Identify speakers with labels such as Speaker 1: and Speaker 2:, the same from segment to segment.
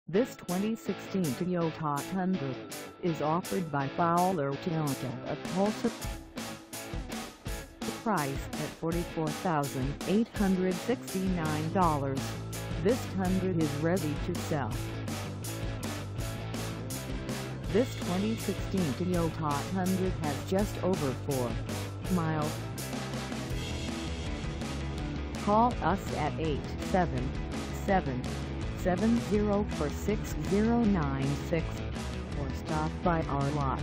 Speaker 1: This 2016 Toyota Tundra is offered by Fowler Toyota of Tulsa. Priced at $44,869, this Tundra is ready to sell. This 2016 Toyota Tundra has just over 4 miles. Call us at 877-704-6096 or stop by our lot.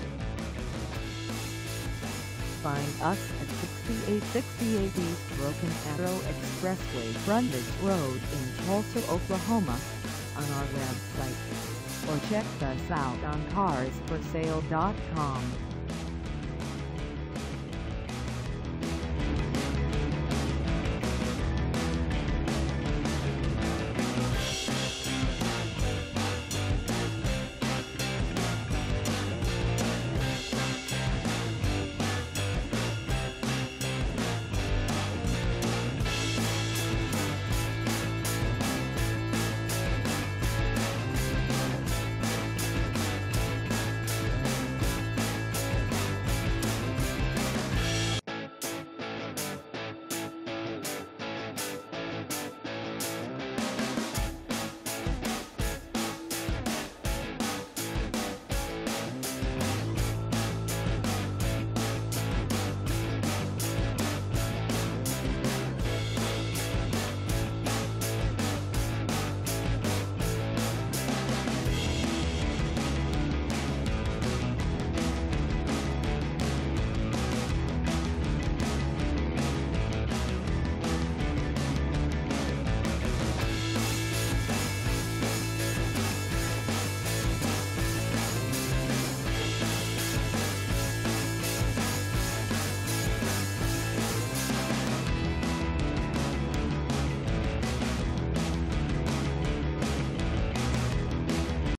Speaker 1: Find us at 6868 East Broken Arrow Expressway Frontage Road in Tulsa, Oklahoma, on our website, or check us out on carsforsale.com.